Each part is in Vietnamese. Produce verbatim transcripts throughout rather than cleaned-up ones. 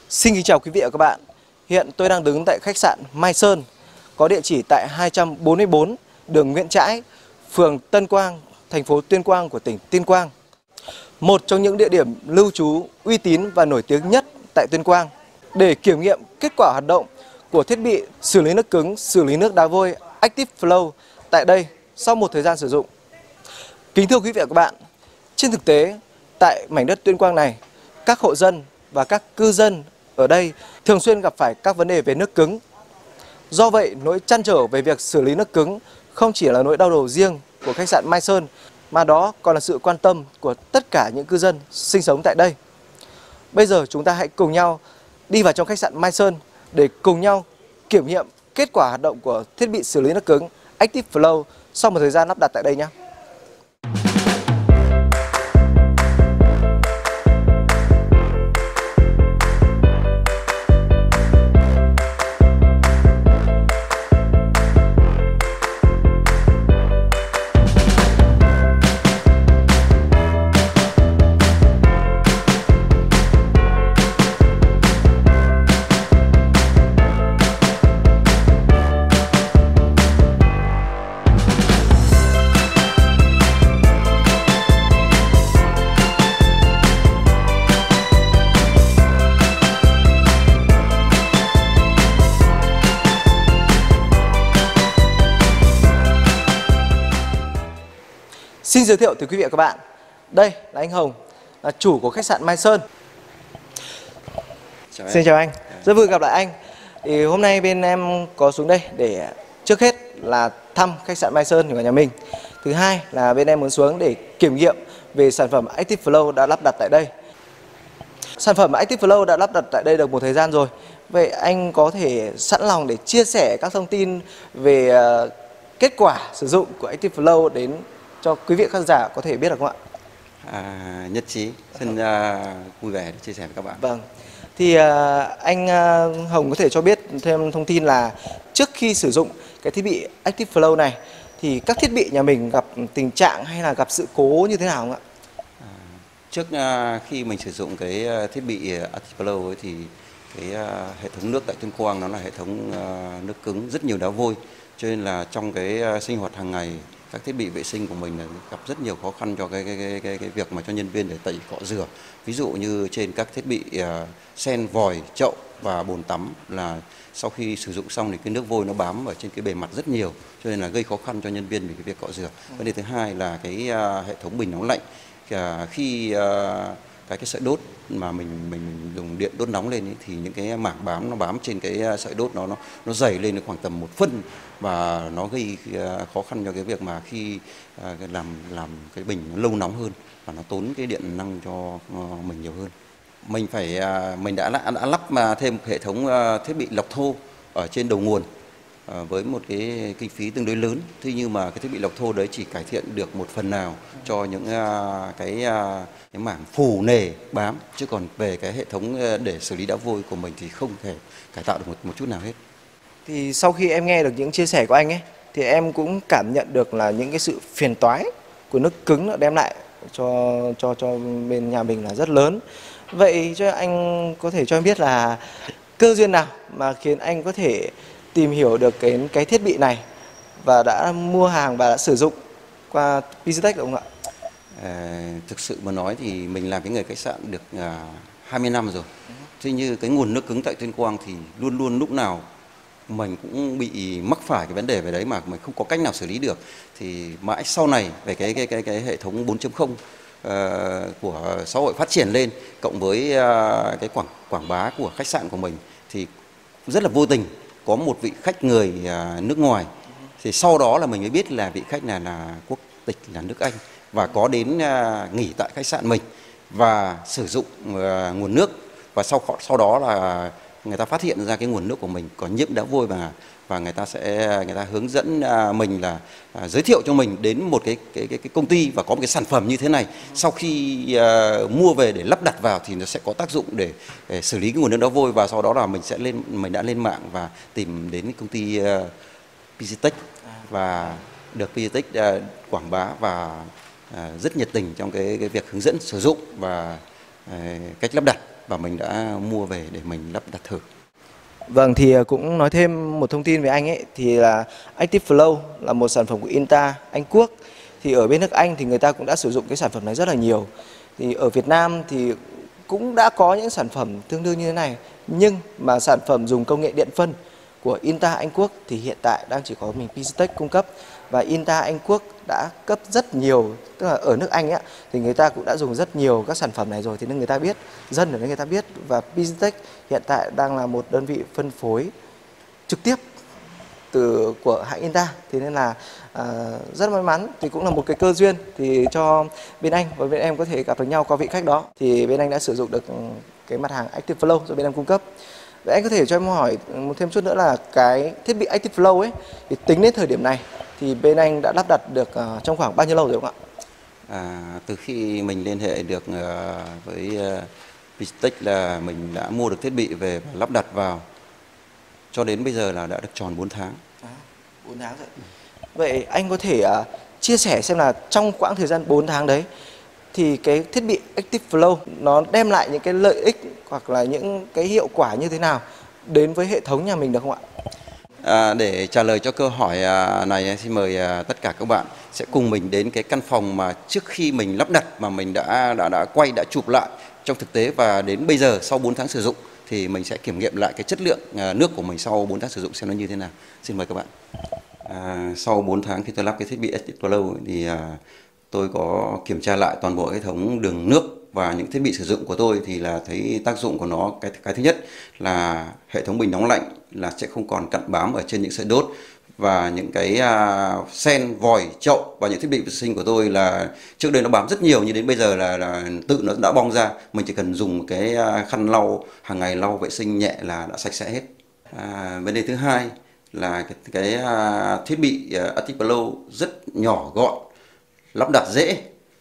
Xin kính chào quý vị và các bạn. Hiện tôi đang đứng tại khách sạn Mai Sơn, có địa chỉ tại hai trăm bốn mươi bốn đường Nguyễn Trãi, phường Tân Quang, thành phố Tuyên Quang của tỉnh Tuyên Quang. Một trong những địa điểm lưu trú uy tín và nổi tiếng nhất tại Tuyên Quang. Để kiểm nghiệm kết quả hoạt động của thiết bị xử lý nước cứng, xử lý nước đá vôi Active Flow tại đây sau một thời gian sử dụng. Kính thưa quý vị và các bạn, trên thực tế tại mảnh đất Tuyên Quang này, các hộ dân và các cư dân ở đây thường xuyên gặp phải các vấn đề về nước cứng. Do vậy, nỗi trăn trở về việc xử lý nước cứng không chỉ là nỗi đau đầu riêng của khách sạn Mai Sơn, mà đó còn là sự quan tâm của tất cả những cư dân sinh sống tại đây. Bây giờ chúng ta hãy cùng nhau đi vào trong khách sạn Mai Sơn để cùng nhau kiểm nghiệm kết quả hoạt động của thiết bị xử lý nước cứng Active Flow sau một thời gian lắp đặt tại đây nhé. Xin giới thiệu tới quý vị và các bạn, đây là anh Hồng, là chủ của khách sạn Mai Sơn. Chào Xin chào anh, rất vui gặp lại anh. Thì hôm nay bên em có xuống đây để trước hết là thăm khách sạn Mai Sơn của nhà mình. Thứ hai là bên em muốn xuống để kiểm nghiệm về sản phẩm Active Flow đã lắp đặt tại đây. Sản phẩm Active Flow đã lắp đặt tại đây được một thời gian rồi. Vậy anh có thể sẵn lòng để chia sẻ các thông tin về kết quả sử dụng của Active Flow đến cho quý vị khán giả có thể biết được không ạ? À, nhất trí, xin uh, vui vẻ để chia sẻ với các bạn. Vâng, thì uh, anh uh, Hồng có thể cho biết thêm thông tin là trước khi sử dụng cái thiết bị Active Flow này thì các thiết bị nhà mình gặp tình trạng hay là gặp sự cố như thế nào không ạ? À, trước uh, khi mình sử dụng cái uh, thiết bị Active Flow ấy, thì cái uh, hệ thống nước tại Tuyên Quang nó là hệ thống uh, nước cứng rất nhiều đá vôi, cho nên là trong cái uh, sinh hoạt hàng ngày, các thiết bị vệ sinh của mình là gặp rất nhiều khó khăn cho cái cái cái cái, cái việc mà cho nhân viên để tẩy cọ rửa. Ví dụ như trên các thiết bị uh, sen, vòi, chậu và bồn tắm là sau khi sử dụng xong thì cái nước vôi nó bám ở trên cái bề mặt rất nhiều, cho nên là gây khó khăn cho nhân viên về cái việc cọ rửa. Vấn đề thứ hai là cái uh, hệ thống bình nóng lạnh. Uh, khi uh, cái cái sợi đốt mà mình mình dùng điện đốt nóng lên ấy, thì những cái mảng bám nó bám trên cái sợi đốt nó nó nó dày lên khoảng tầm một phân, và nó gây khó khăn cho cái việc mà khi làm làm cái bình nó lâu nóng hơn và nó tốn cái điện năng cho mình nhiều hơn. Mình phải mình đã đã lắp thêm hệ thống thiết bị lọc thô ở trên đầu nguồn với một cái kinh phí tương đối lớn. Thế nhưng mà cái thiết bị lọc thô đấy chỉ cải thiện được một phần nào cho những cái cái mảng phù nề bám, chứ còn về cái hệ thống để xử lý đá vôi của mình thì không thể cải tạo được một một chút nào hết. Thì sau khi em nghe được những chia sẻ của anh ấy thì em cũng cảm nhận được là những cái sự phiền toái của nước cứng đã đem lại cho cho cho bên nhà mình là rất lớn. Vậy cho anh có thể cho em biết là cơ duyên nào mà khiến anh có thể tìm hiểu được cái cái thiết bị này và đã mua hàng và đã sử dụng qua Pizitech được không ạ? À, thực sự mà nói thì mình làm cái nghề khách sạn được à, hai mươi năm rồi. Thế như cái nguồn nước cứng tại Tuyên Quang thì luôn luôn lúc nào mình cũng bị mắc phải cái vấn đề về đấy mà mình không có cách nào xử lý được. Thì mãi sau này về cái cái cái cái hệ thống bốn chấm không uh, của xã hội phát triển lên, cộng với uh, cái quảng quảng bá của khách sạn của mình, thì rất là vô tình có một vị khách người uh, nước ngoài. Thì sau đó là mình mới biết là vị khách này là quốc tịch là nước Anh và có đến uh, nghỉ tại khách sạn mình và sử dụng uh, nguồn nước, và sau sau đó là người ta phát hiện ra cái nguồn nước của mình có nhiễm đá vôi, và và người ta sẽ người ta hướng dẫn mình là à, giới thiệu cho mình đến một cái cái cái, cái công ty và có một cái sản phẩm như thế này. Sau khi à, mua về để lắp đặt vào thì nó sẽ có tác dụng để, để xử lý cái nguồn nước đá vôi, và sau đó là mình sẽ lên mình đã lên mạng và tìm đến công ty uh, Pizitech và được Pizitech uh, quảng bá và uh, rất nhiệt tình trong cái cái việc hướng dẫn sử dụng và uh, cách lắp đặt. và mình đã mua về để mình lắp đặt thử. Vâng, thì cũng nói thêm một thông tin về anh ấy, thì là Active Flow là một sản phẩm của Inta Anh Quốc. Thì ở bên nước Anh thì người ta cũng đã sử dụng cái sản phẩm này rất là nhiều. Thì ở Việt Nam thì cũng đã có những sản phẩm tương đương như thế này, nhưng mà sản phẩm dùng công nghệ điện phân của Inta Anh Quốc thì hiện tại đang chỉ có mình Piztech cung cấp, và Inta Anh Quốc đã cấp rất nhiều, tức là ở nước Anh ấy, thì người ta cũng đã dùng rất nhiều các sản phẩm này rồi, thì nên người ta biết, dân ở đây người ta biết, và Piztech hiện tại đang là một đơn vị phân phối trực tiếp từ của hãng Inta, thì nên là à, rất may mắn, thì cũng là một cái cơ duyên thì cho bên anh và bên em có thể gặp được nhau qua vị khách đó, thì bên anh đã sử dụng được cái mặt hàng Active Flow do bên em cung cấp. Vậy anh có thể cho em hỏi một thêm chút nữa là cái thiết bị Active Flow ấy, thì tính đến thời điểm này thì bên anh đã lắp đặt được uh, trong khoảng bao nhiêu lâu rồi không ạ? À, từ khi mình liên hệ được uh, với uh, Piztech là mình đã mua được thiết bị về và lắp đặt vào, cho đến bây giờ là đã được tròn bốn tháng. À, bốn tháng rồi. Vậy anh có thể uh, chia sẻ xem là trong quãng thời gian bốn tháng đấy thì cái thiết bị Active Flow nó đem lại những cái lợi ích hoặc là những cái hiệu quả như thế nào đến với hệ thống nhà mình được không ạ? À, để trả lời cho câu hỏi này, xin mời tất cả các bạn sẽ cùng mình đến cái căn phòng mà trước khi mình lắp đặt mà mình đã đã đã quay đã chụp lại trong thực tế, và đến bây giờ sau bốn tháng sử dụng thì mình sẽ kiểm nghiệm lại cái chất lượng nước của mình sau bốn tháng sử dụng xem nó như thế nào. Xin mời các bạn. À, sau bốn tháng khi tôi lắp cái thiết bị Active Flow thì à, tôi có kiểm tra lại toàn bộ hệ thống đường nước và những thiết bị sử dụng của tôi, thì là thấy tác dụng của nó, cái cái thứ nhất là hệ thống bình nóng lạnh là sẽ không còn cặn bám ở trên những sợi đốt, và những cái uh, sen, vòi, chậu và những thiết bị vệ sinh của tôi là trước đây nó bám rất nhiều, nhưng đến bây giờ là, là tự nó đã bong ra, mình chỉ cần dùng cái uh, khăn lau hàng ngày lau vệ sinh nhẹ là đã sạch sẽ hết. À, vấn đề thứ hai là cái, cái uh, thiết bị uh, Active Flow rất nhỏ gọn, lắp đặt dễ,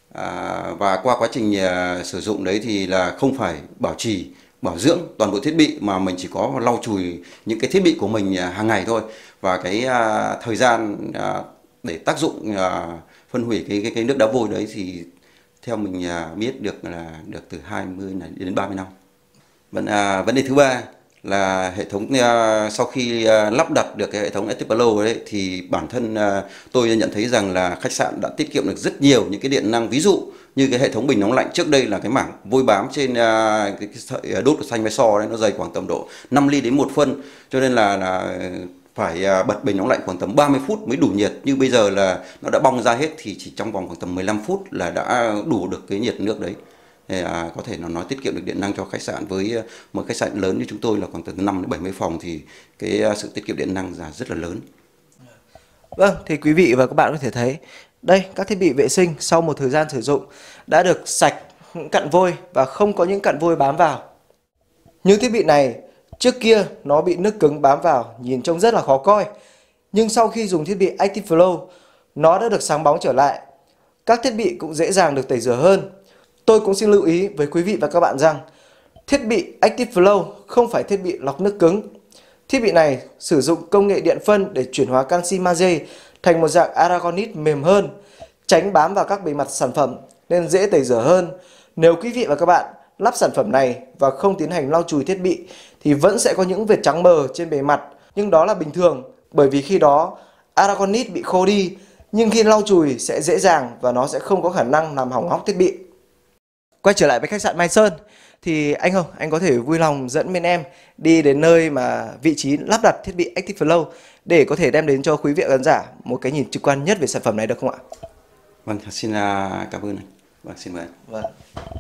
à, và qua quá trình à, sử dụng đấy thì là không phải bảo trì bảo dưỡng toàn bộ thiết bị, mà mình chỉ có lau chùi những cái thiết bị của mình à, hàng ngày thôi, và cái à, thời gian à, để tác dụng à, phân hủy cái, cái cái nước đá vôi đấy thì theo mình à, biết được là được từ hai mươi này đến ba mươi năm. Vấn, à, vấn đề thứ ba là hệ thống uh, sau khi uh, lắp đặt được cái hệ thống Active Flow đấy thì bản thân uh, tôi nhận thấy rằng là khách sạn đã tiết kiệm được rất nhiều những cái điện năng, ví dụ như cái hệ thống bình nóng lạnh trước đây là cái mảng vôi bám trên uh, cái, cái sợi đốt của xanh vai so đấy, nó dày khoảng tầm độ năm ly đến một phân, cho nên là, là phải uh, bật bình nóng lạnh khoảng tầm ba mươi phút mới đủ nhiệt, như bây giờ là nó đã bong ra hết thì chỉ trong vòng khoảng tầm mười lăm phút là đã đủ được cái nhiệt nước đấy. Thì, à, có thể nó nói tiết kiệm được điện năng cho khách sạn. Với một khách sạn lớn như chúng tôi là khoảng từ năm đến bảy mươi phòng thì cái sự tiết kiệm điện năng là rất là lớn. Vâng, thì quý vị và các bạn có thể thấy đây, các thiết bị vệ sinh sau một thời gian sử dụng đã được sạch những cặn vôi và không có những cặn vôi bám vào. Những thiết bị này trước kia nó bị nước cứng bám vào, nhìn trông rất là khó coi, nhưng sau khi dùng thiết bị Active Flow nó đã được sáng bóng trở lại. Các thiết bị cũng dễ dàng được tẩy rửa hơn. Tôi cũng xin lưu ý với quý vị và các bạn rằng thiết bị Active Flow không phải thiết bị lọc nước cứng. Thiết bị này sử dụng công nghệ điện phân để chuyển hóa canxi magie thành một dạng aragonite mềm hơn, tránh bám vào các bề mặt sản phẩm nên dễ tẩy rửa hơn. Nếu quý vị và các bạn lắp sản phẩm này và không tiến hành lau chùi thiết bị thì vẫn sẽ có những vệt trắng mờ trên bề mặt, nhưng đó là bình thường bởi vì khi đó aragonite bị khô đi, nhưng khi lau chùi sẽ dễ dàng và nó sẽ không có khả năng làm hỏng hóc thiết bị. Quay trở lại với khách sạn Mai Sơn thì anh không, anh có thể vui lòng dẫn bên em đi đến nơi mà vị trí lắp đặt thiết bị Active Flow để có thể đem đến cho quý vị khán giả một cái nhìn trực quan nhất về sản phẩm này được không ạ? Vâng, xin cảm ơn anh. Vâng, xin mời anh. Vâng.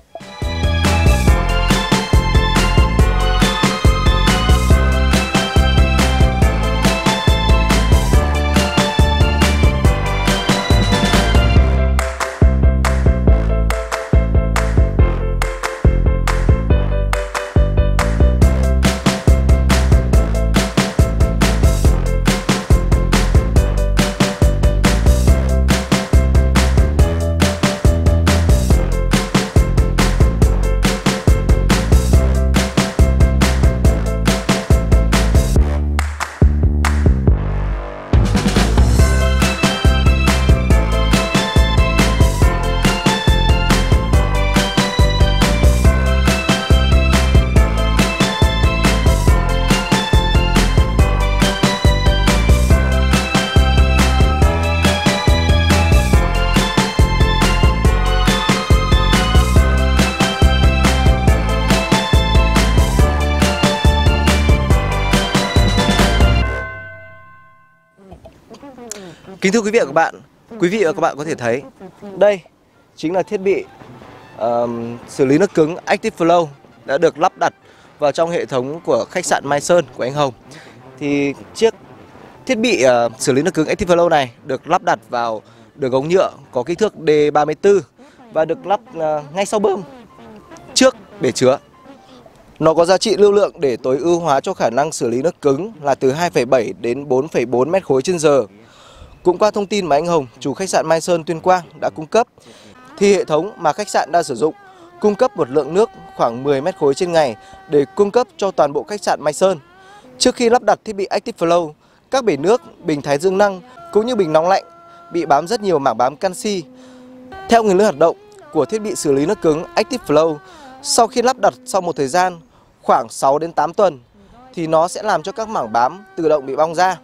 Kính thưa quý vị và các bạn, quý vị và các bạn có thể thấy đây chính là thiết bị uh, xử lý nước cứng Active Flow đã được lắp đặt vào trong hệ thống của khách sạn Mai Sơn của anh Hồng. Thì chiếc thiết bị uh, xử lý nước cứng Active Flow này được lắp đặt vào đường ống nhựa có kích thước D ba mươi tư và được lắp uh, ngay sau bơm trước bể chứa. Nó có giá trị lưu lượng để tối ưu hóa cho khả năng xử lý nước cứng là từ hai phẩy bảy đến bốn phẩy bốn mét khối trên giờ. Cũng qua thông tin mà anh Hồng, chủ khách sạn Mai Sơn Tuyên Quang đã cung cấp, thì hệ thống mà khách sạn đang sử dụng cung cấp một lượng nước khoảng mười mét khối trên ngày để cung cấp cho toàn bộ khách sạn Mai Sơn. Trước khi lắp đặt thiết bị Active Flow, các bể nước, bình thái dương năng cũng như bình nóng lạnh bị bám rất nhiều mảng bám canxi. Theo nguyên lý hoạt động của thiết bị xử lý nước cứng Active Flow, sau khi lắp đặt sau một thời gian khoảng sáu đến tám tuần thì nó sẽ làm cho các mảng bám tự động bị bong ra.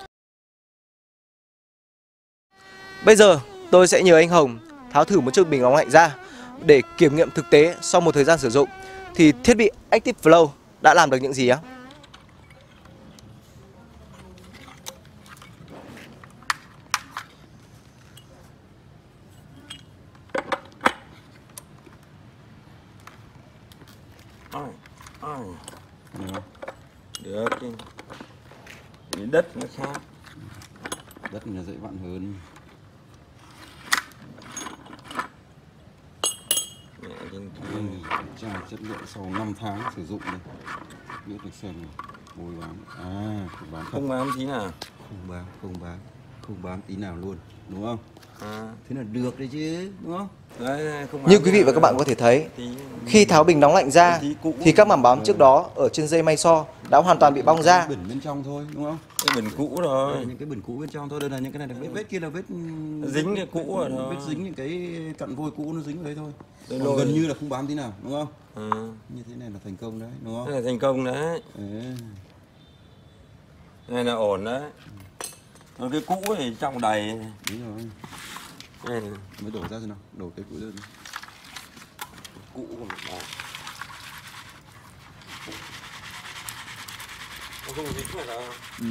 Bây giờ tôi sẽ nhờ anh Hồng tháo thử một chiếc bình nóng lạnh ra để kiểm nghiệm thực tế sau một thời gian sử dụng thì thiết bị Active Flow đã làm được những gì á. Được, cái đất nó khác. Đất là dễ vặn hơn. Đây, tra chất lượng sau năm tháng sử dụng đây. Biết được xem bôi bám. À, không bám thật. Không bám tí nào. Không bám, không bám, không bám tí nào luôn, đúng không? À. Thế là được đấy chứ, đúng không? Đấy, không Như quý vị và các bạn có thể thấy, khi tháo bình nóng lạnh ra thì các mảng bám trước đó ở trên dây may so đã hoàn toàn bị bong ra. Bẩn bên trong thôi, đúng không? Cái bẩn cũ rồi. Đây, những cái bẩn cũ bên trong thôi, đây là những cái này là vết vết kia là vết dính cái cũ rồi đó. Vết dính những cái cặn vôi cũ nó dính vào đấy thôi. Đây Còn rồi. gần như là không bám tí nào, đúng không? À. Như thế này là thành công đấy, đúng không? Đây là thành công đấy. Đấy. Đây là ổn đấy. Còn cái cũ thì trong đầy. Đúng rồi. Đây này. Mới đổ ra rồi nào, đổ cái cũ lên. Cũ còn đó. Nó không dính phải đâu. Ừ.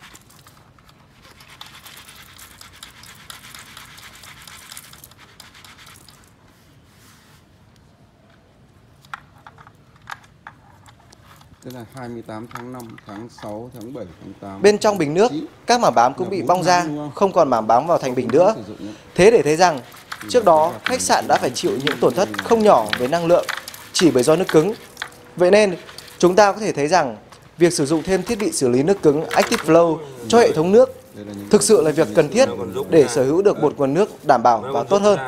Tức là hai mươi tám tháng năm, tháng sáu, tháng bảy, tháng tám. Bên trong bình nước, các mảng bám cũng bị bong ra, không còn mảng bám vào thành bình nữa. Thế để thấy rằng, trước đó khách sạn đã phải chịu những tổn thất không nhỏ về năng lượng chỉ bởi do nước cứng. Vậy nên, chúng ta có thể thấy rằng, việc sử dụng thêm thiết bị xử lý nước cứng Active Flow cho hệ thống nước thực sự là việc cần thiết để sở hữu được một nguồn nước đảm bảo và tốt hơn.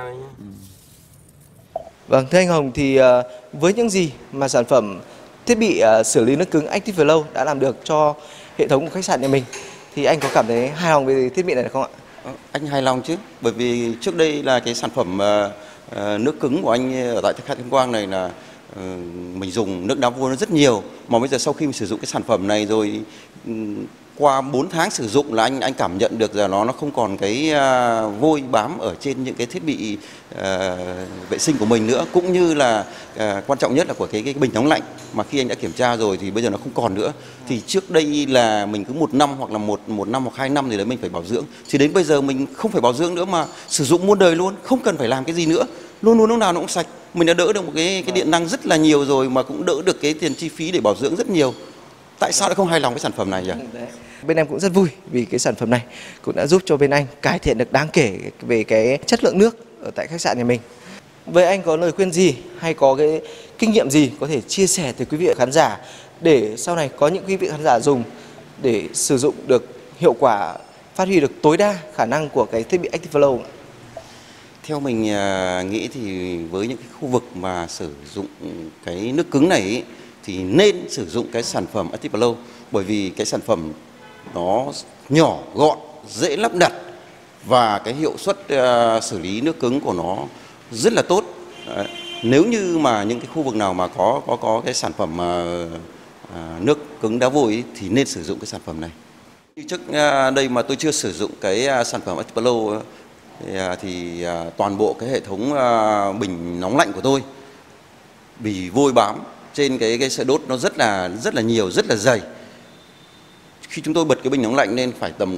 Vâng, thưa anh Hồng, thì với những gì mà sản phẩm thiết bị uh, xử lý nước cứng Active Flow đã làm được cho hệ thống của khách sạn nhà mình thì anh có cảm thấy hài lòng về thiết bị này không ạ? Anh hài lòng chứ, bởi vì trước đây là cái sản phẩm uh, uh, nước cứng của anh ở tại khách sạn Tuyên Quang này là uh, mình dùng nước đá vôi nó rất nhiều, mà bây giờ sau khi mình sử dụng cái sản phẩm này rồi um, qua bốn tháng sử dụng là anh anh cảm nhận được là nó nó không còn cái uh, vôi bám ở trên những cái thiết bị uh, vệ sinh của mình nữa, cũng như là uh, quan trọng nhất là của cái cái bình nóng lạnh mà khi anh đã kiểm tra rồi thì bây giờ nó không còn nữa. Thì trước đây là mình cứ một năm hoặc là một một năm hoặc hai năm thì đấy mình phải bảo dưỡng, thì đến bây giờ mình không phải bảo dưỡng nữa mà sử dụng muôn đời luôn, không cần phải làm cái gì nữa, luôn luôn lúc nào nó cũng sạch. Mình đã đỡ được một cái cái điện năng rất là nhiều rồi mà cũng đỡ được cái tiền chi phí để bảo dưỡng rất nhiều. Tại sao lại không hài lòng với sản phẩm này nhỉ? Bên em cũng rất vui vì cái sản phẩm này cũng đã giúp cho bên anh cải thiện được đáng kể về cái chất lượng nước ở tại khách sạn nhà mình. Vậy anh có lời khuyên gì hay có cái kinh nghiệm gì có thể chia sẻ tới quý vị khán giả để sau này có những quý vị khán giả dùng để sử dụng được hiệu quả, phát huy được tối đa khả năng của cái thiết bị Active Flow? Theo mình nghĩ thì với những cái khu vực mà sử dụng cái nước cứng này ý, thì nên sử dụng cái sản phẩm Active Flow, bởi vì cái sản phẩm nó nhỏ gọn, dễ lắp đặt và cái hiệu suất uh, xử lý nước cứng của nó rất là tốt. Đấy. Nếu như mà những cái khu vực nào mà có có có cái sản phẩm uh, uh, nước cứng đá vôi ý, thì nên sử dụng cái sản phẩm này. Trước uh, đây mà tôi chưa sử dụng cái uh, sản phẩm Active Flow uh, thì, uh, thì uh, toàn bộ cái hệ thống uh, bình nóng lạnh của tôi bị vôi bám trên cái cái sợi đốt nó rất là rất là nhiều, rất là dày. Khi chúng tôi bật cái bình nóng lạnh lên phải tầm độ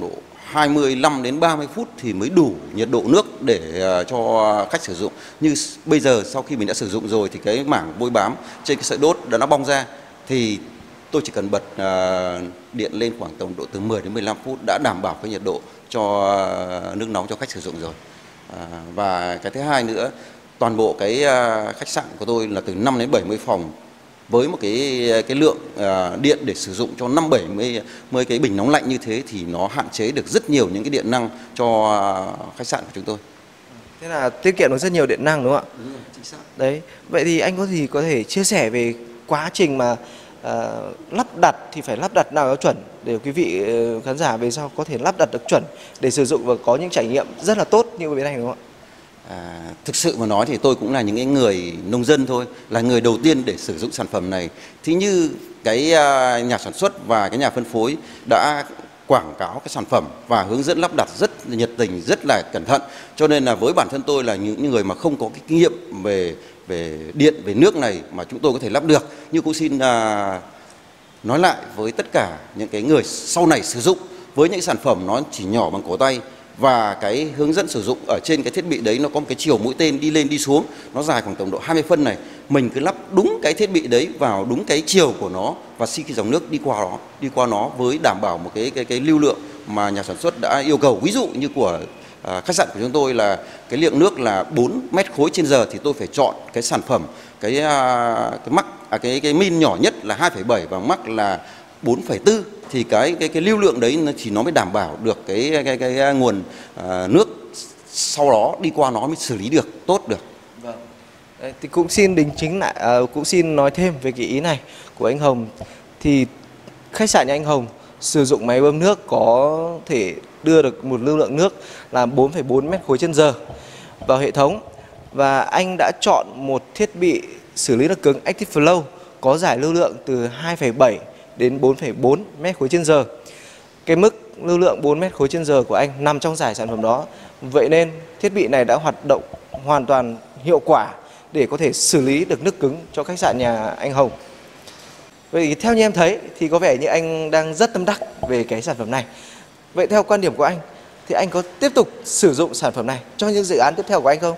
hai mươi lăm đến ba mươi phút thì mới đủ nhiệt độ nước để cho khách sử dụng. Như bây giờ sau khi mình đã sử dụng rồi thì cái mảng vôi bám trên cái sợi đốt đã nó bong ra, thì tôi chỉ cần bật điện lên khoảng tầm độ từ mười đến mười lăm phút đã đảm bảo cái nhiệt độ cho nước nóng cho khách sử dụng rồi. Và cái thứ hai nữa, toàn bộ cái khách sạn của tôi là từ năm đến bảy mươi phòng, với một cái cái lượng uh, điện để sử dụng cho năm bảy mươi cái bình nóng lạnh như thế thì nó hạn chế được rất nhiều những cái điện năng cho uh, khách sạn của chúng tôi. Thế là tiết kiệm được rất nhiều điện năng đúng không ạ? Đúng rồi, chính xác. Đấy, vậy thì anh có gì có thể chia sẻ về quá trình mà uh, lắp đặt thì phải lắp đặt nào cho chuẩn để quý vị uh, khán giả về sau có thể lắp đặt được chuẩn để sử dụng và có những trải nghiệm rất là tốt như bên anh đúng không ạ? À, thực sự mà nói thì tôi cũng là những người nông dân thôi, là người đầu tiên để sử dụng sản phẩm này. Thì như cái nhà sản xuất và cái nhà phân phối đã quảng cáo cái sản phẩm và hướng dẫn lắp đặt rất nhiệt tình, rất là cẩn thận. Cho nên là với bản thân tôi là những người mà không có cái kinh nghiệm về về điện, về nước này mà chúng tôi có thể lắp được. Nhưng cũng xin à, nói lại với tất cả những cái người sau này sử dụng với những sản phẩm nó chỉ nhỏ bằng cổ tay, và cái hướng dẫn sử dụng ở trên cái thiết bị đấy nó có một cái chiều mũi tên đi lên đi xuống, nó dài khoảng tầm độ hai mươi phân này. Mình cứ lắp đúng cái thiết bị đấy vào đúng cái chiều của nó và xin cái dòng nước đi qua nó, đi qua nó với đảm bảo một cái cái cái lưu lượng mà nhà sản xuất đã yêu cầu. Ví dụ như của à, khách sạn của chúng tôi là cái lượng nước là bốn mét khối trên giờ, thì tôi phải chọn cái sản phẩm cái à, cái mắc à, cái cái min nhỏ nhất là hai phẩy bảy và mắc là bốn phẩy bốn, thì cái cái cái lưu lượng đấy thì nó mới đảm bảo được cái cái cái, cái nguồn à, nước sau đó đi qua nó mới xử lý được tốt được. Vâng. Đấy, thì cũng xin đính chính lại, à, cũng xin nói thêm về cái ý này của anh Hồng. Thì khách sạn nhà anh Hồng sử dụng máy bơm nước có thể đưa được một lưu lượng nước là bốn phẩy bốn mét khối trên giờ vào hệ thống, và anh đã chọn một thiết bị xử lý nước cứng Active Flow có giải lưu lượng từ hai phẩy bảy đến bốn phẩy bốn mét khối trên giờ. Cái mức lưu lượng bốn mét khối trên giờ của anh nằm trong giải sản phẩm đó. Vậy nên thiết bị này đã hoạt động hoàn toàn hiệu quả để có thể xử lý được nước cứng cho khách sạn nhà anh Hồng. Vậy thì theo như em thấy thì có vẻ như anh đang rất tâm đắc về cái sản phẩm này. Vậy theo quan điểm của anh thì anh có tiếp tục sử dụng sản phẩm này cho những dự án tiếp theo của anh không?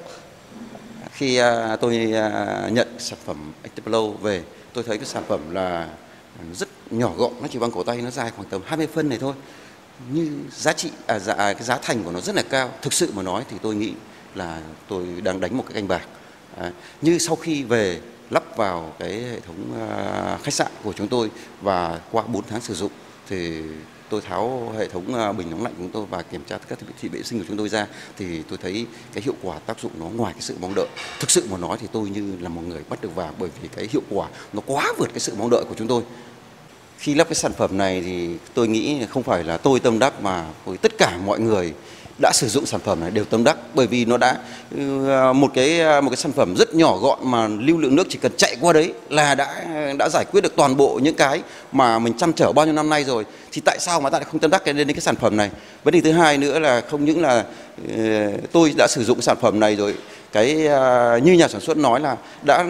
Khi uh, tôi uh, nhận sản phẩm Active Flow về, tôi thấy cái sản phẩm là rất nhỏ gọn, nó chỉ bằng cổ tay, nó dài khoảng tầm hai mươi phân này thôi. Như giá trị, à, giá, cái giá thành của nó rất là cao. Thực sự mà nói thì tôi nghĩ là tôi đang đánh một cái canh bạc. À, như sau khi về lắp vào cái hệ thống uh, khách sạn của chúng tôi và qua bốn tháng sử dụng thì tôi tháo hệ thống uh, bình nóng lạnh của chúng tôi và kiểm tra tất cả thiết bị, thiết bị vệ sinh của chúng tôi ra, thì tôi thấy cái hiệu quả tác dụng nó ngoài cái sự mong đợi. Thực sự mà nói thì tôi như là một người bắt được vàng, bởi vì cái hiệu quả nó quá vượt cái sự mong đợi của chúng tôi. Khi lắp cái sản phẩm này thì tôi nghĩ không phải là tôi tâm đắc, mà với tất cả mọi người đã sử dụng sản phẩm này đều tâm đắc, bởi vì nó đã một cái một cái sản phẩm rất nhỏ gọn mà lưu lượng nước chỉ cần chạy qua đấy là đã đã giải quyết được toàn bộ những cái mà mình trăn trở bao nhiêu năm nay rồi. Thì tại sao mà ta lại không tâm đắc đến cái sản phẩm này? Vấn đề thứ hai nữa là không những là uh, tôi đã sử dụng cái sản phẩm này rồi, cái uh, như nhà sản xuất nói là đã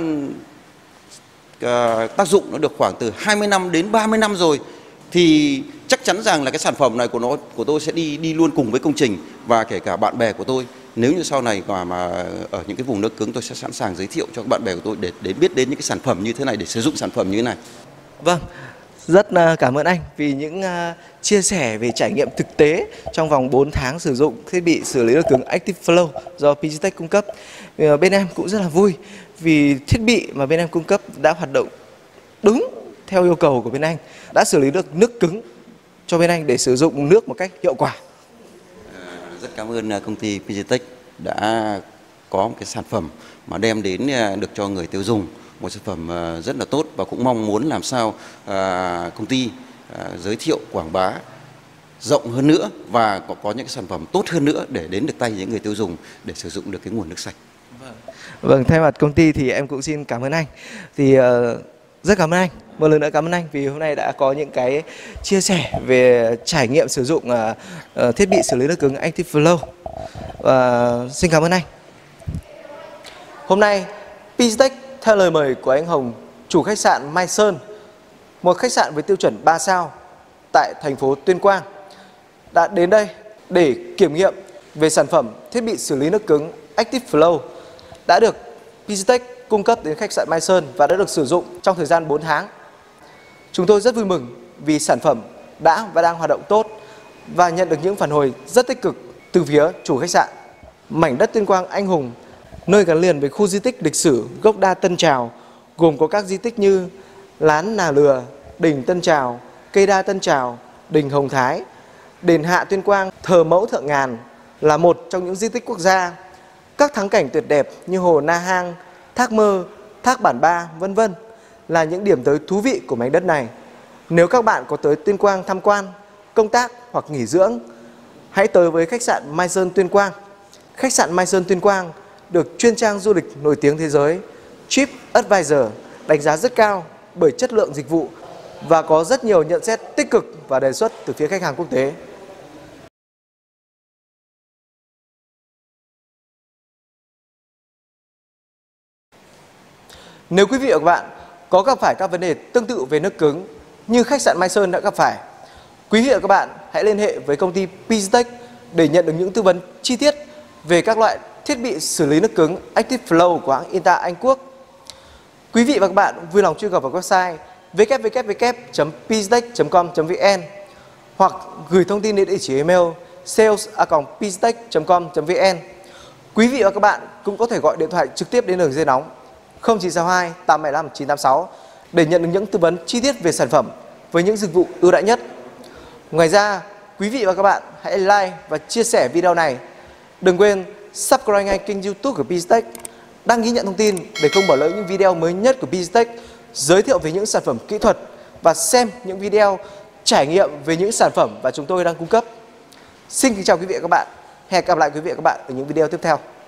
uh, tác dụng nó được khoảng từ hai mươi năm đến ba mươi năm rồi, thì chắc chắn rằng là cái sản phẩm này của nó của tôi sẽ đi đi luôn cùng với công trình, và kể cả bạn bè của tôi, nếu như sau này mà mà ở những cái vùng nước cứng, tôi sẽ sẵn sàng giới thiệu cho các bạn bè của tôi để để biết đến những cái sản phẩm như thế này, để sử dụng sản phẩm như thế này. Vâng, rất cảm ơn anh vì những chia sẻ về trải nghiệm thực tế trong vòng bốn tháng sử dụng thiết bị xử lý nước cứng Active Flow do pê giê Tech cung cấp. Bên em cũng rất là vui vì thiết bị mà bên em cung cấp đã hoạt động đúng theo yêu cầu của bên anh, đã xử lý được nước cứng cho bên anh để sử dụng nước một cách hiệu quả. À, rất cảm ơn công ty pê giê Tech đã có một cái sản phẩm mà đem đến được cho người tiêu dùng một sản phẩm rất là tốt, và cũng mong muốn làm sao à, công ty à, giới thiệu quảng bá rộng hơn nữa và có, có những cái sản phẩm tốt hơn nữa để đến được tay những người tiêu dùng để sử dụng được cái nguồn nước sạch. Vâng, vâng thay mặt công ty thì em cũng xin cảm ơn anh. Thì uh, rất cảm ơn anh. Một lần nữa cảm ơn anh vì hôm nay đã có những cái chia sẻ về trải nghiệm sử dụng uh, uh, thiết bị xử lý nước cứng Active Flow. Uh, xin cảm ơn anh. Hôm nay pê giê Tech theo lời mời của anh Hồng, chủ khách sạn Mai Sơn, một khách sạn với tiêu chuẩn ba sao tại thành phố Tuyên Quang, đã đến đây để kiểm nghiệm về sản phẩm thiết bị xử lý nước cứng Active Flow đã được Piztech cung cấp đến khách sạn Mai Sơn và đã được sử dụng trong thời gian bốn tháng. Chúng tôi rất vui mừng vì sản phẩm đã và đang hoạt động tốt và nhận được những phản hồi rất tích cực từ phía chủ khách sạn. Mảnh đất Tuyên Quang anh hùng, nơi gắn liền với khu di tích lịch sử Gốc Đa Tân Trào, gồm có các di tích như Lán Nà Lừa, Đình Tân Trào, Cây Đa Tân Trào, Đình Hồng Thái, Đền Hạ Tuyên Quang, Thờ Mẫu Thượng Ngàn là một trong những di tích quốc gia. Các thắng cảnh tuyệt đẹp như hồ Na Hang, Thác Mơ, Thác Bản Ba, vân vân là những điểm tới thú vị của mảnh đất này. Nếu các bạn có tới Tuyên Quang tham quan, công tác hoặc nghỉ dưỡng, hãy tới với khách sạn Mai Sơn Tuyên Quang. Khách sạn Mai Sơn Tuyên Quang được chuyên trang du lịch nổi tiếng thế giới TripAdvisor đánh giá rất cao bởi chất lượng dịch vụ và có rất nhiều nhận xét tích cực và đề xuất từ phía khách hàng quốc tế. Nếu quý vị và các bạn có gặp phải các vấn đề tương tự về nước cứng như khách sạn Mai Sơn đã gặp phải, quý vị và các bạn hãy liên hệ với công ty Piztech để nhận được những tư vấn chi tiết về các loại thiết bị xử lý nước cứng Active Flow của hãng Inta Anh Quốc. Quý vị và các bạn vui lòng truy cập vào website w w w chấm piztech chấm com chấm v n hoặc gửi thông tin đến địa chỉ email sales a còng piztech chấm com chấm v n. Quý vị và các bạn cũng có thể gọi điện thoại trực tiếp đến đường dây nóng không chín sáu hai tám bảy năm chín tám sáu để nhận được những tư vấn chi tiết về sản phẩm với những dịch vụ ưu đãi nhất. Ngoài ra, quý vị và các bạn hãy like và chia sẻ video này. Đừng quên subscribe ngay kênh YouTube của Piztech, đăng ký nhận thông tin để không bỏ lỡ những video mới nhất của Piztech giới thiệu về những sản phẩm kỹ thuật và xem những video trải nghiệm về những sản phẩm mà chúng tôi đang cung cấp. Xin kính chào quý vị và các bạn. Hẹn gặp lại quý vị và các bạn ở những video tiếp theo.